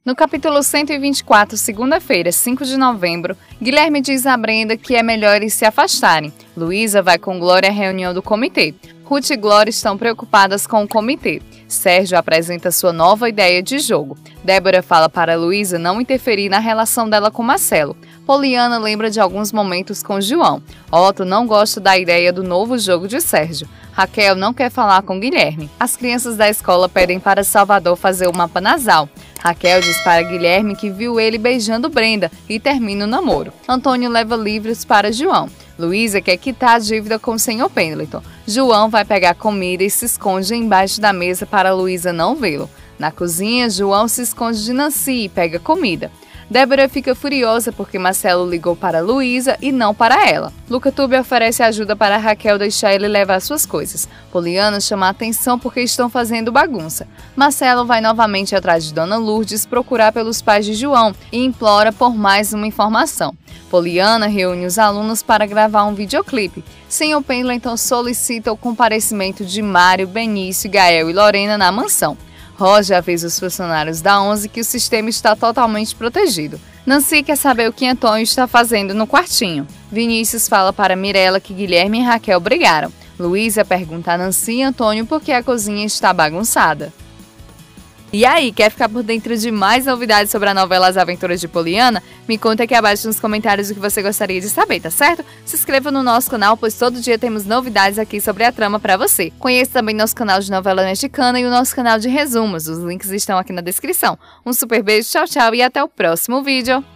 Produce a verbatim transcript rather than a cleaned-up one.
No capítulo cento e vinte e quatro, segunda-feira, cinco de novembro, Guilherme diz a Brenda que é melhor eles se afastarem. Luísa vai com Glória à reunião do comitê. Ruth e Glória estão preocupadas com o comitê. Sérgio apresenta sua nova ideia de jogo. Débora fala para Luísa não interferir na relação dela com Marcelo. Poliana lembra de alguns momentos com João. Otto não gosta da ideia do novo jogo de Sérgio. Raquel não quer falar com Guilherme. As crianças da escola pedem para Salvador fazer o mapa nasal. Raquel diz para Guilherme que viu ele beijando Brenda e termina o namoro. Antônio leva livros para João. Luísa quer quitar a dívida com o senhor Pendleton. João vai pegar comida e se esconde embaixo da mesa para Luísa não vê-lo. Na cozinha, João se esconde de Nancy e pega comida. Débora fica furiosa porque Marcelo ligou para Luísa e não para ela. Lucatube oferece ajuda para Raquel deixar ele levar suas coisas. Poliana chama a atenção porque estão fazendo bagunça. Marcelo vai novamente atrás de Dona Lourdes procurar pelos pais de João e implora por mais uma informação. Poliana reúne os alunos para gravar um videoclipe. senhor Pendleton solicita o comparecimento de Mário, Benício, Gael e Lorena na mansão. Roger avisa os funcionários da onze que o sistema está totalmente protegido. Nancy quer saber o que Antônio está fazendo no quartinho. Vinícius fala para Mirella que Guilherme e Raquel brigaram. Luísa pergunta a Nancy e Antônio por que a cozinha está bagunçada. E aí, quer ficar por dentro de mais novidades sobre a novela As Aventuras de Poliana? Me conta aqui abaixo nos comentários o que você gostaria de saber, tá certo? Se inscreva no nosso canal, pois todo dia temos novidades aqui sobre a trama pra você. Conheça também nosso canal de novela mexicana e o nosso canal de resumos. Os links estão aqui na descrição. Um super beijo, tchau, tchau e até o próximo vídeo!